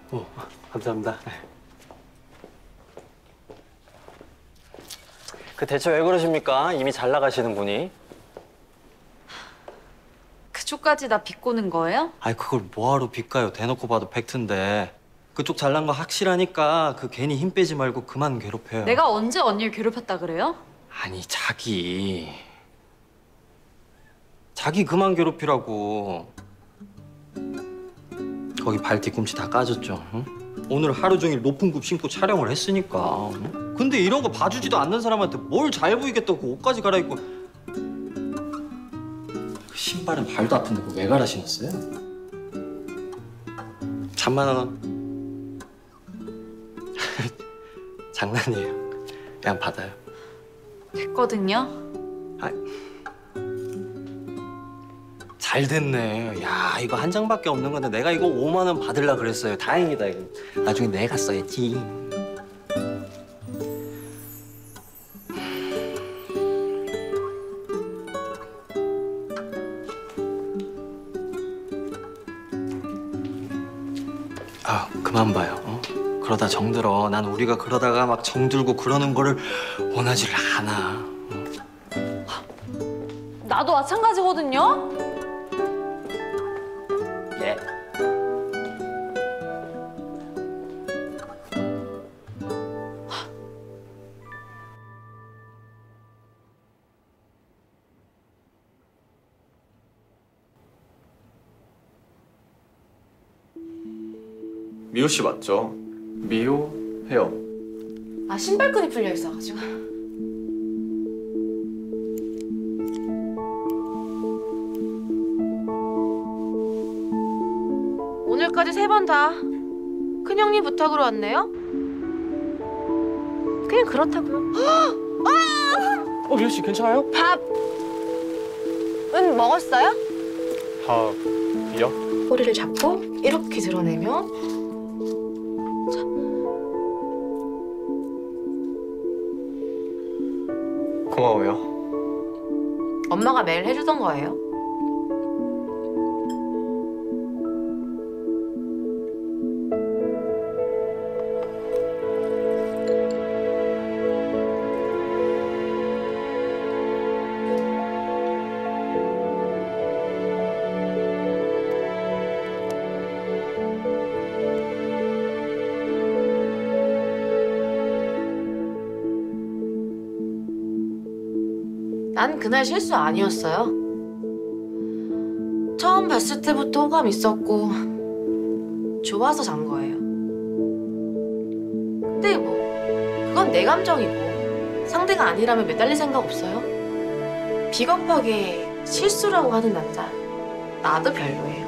감사합니다. 그 대체 왜 그러십니까? 이미 잘 나가시는 분이. 그쪽까지 나 비꼬는 거예요? 아이 그걸 뭐하러 빚가요? 대놓고 봐도 팩트인데. 그쪽 잘난 거 확실하니까 그 괜히 힘 빼지 말고 그만 괴롭혀요. 내가 언제 언니를 괴롭혔다 그래요? 아니 자기 그만 괴롭히라고. 거기 발 뒤꿈치 다 까졌죠? 응? 오늘 하루 종일 높은 굽 신고 촬영을 했으니까. 응? 근데 이런 거 봐주지도 않는 사람한테 뭘 잘 보이겠다고 그 옷까지 갈아입고. 그 신발은 발도 아픈데 그거 왜 갈아 신었어요? 3만 원. 장난이에요. 그냥 받아요. 됐거든요. 아, 잘 됐네. 야, 이거 한 장밖에 없는 건데 내가 이거 5만 원 받으려 그랬어요. 다행이다 이거. 나중에 내가 써야지. 아, 그만 봐요. 어? 그러다 정들어. 난 우리가 그러다가 막 정들고 그러는 거를 원하지를 않아. 나도 마찬가지거든요. 예. 미호 씨 맞죠? 미호 헤어. 아, 신발끈이 풀려 있어가지고. 오늘까지 3번 다 큰형님 부탁으로 왔네요? 그냥 그렇다고요. 미호 씨 괜찮아요? 밥은 먹었어요? 밥이요? 꼬리를 잡고 이렇게 드러내면 고마워요. 엄마가 매일 해주던 거예요. 난 그날 실수 아니었어요. 처음 봤을 때부터 호감 있었고 좋아서 잔 거예요. 근데 뭐 그건 내 감정이고 상대가 아니라면 매달릴 생각 없어요. 비겁하게 실수라고 하는 남자 나도 별로예요.